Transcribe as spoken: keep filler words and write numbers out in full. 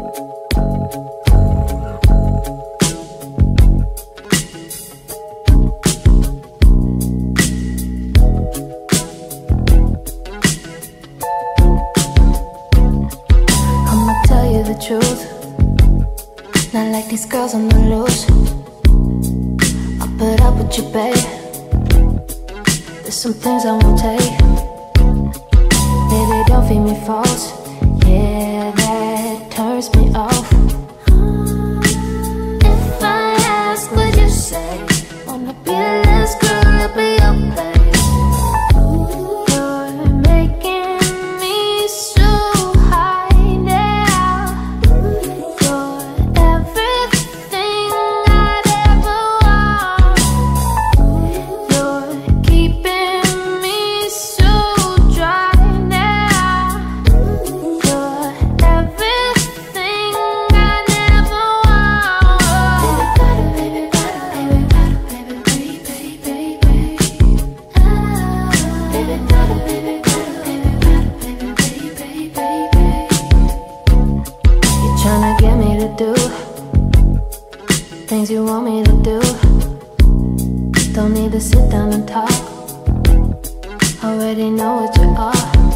Truth, not like these girls on the loose. I'll put up with you, babe. There's some things I won't take. Baby, don't feed me false. Yeah, that turns me off. If I ask, would you say, wanna be the last girl up at your place? Things you want me to do, don't need to sit down and talk. Already know what you are.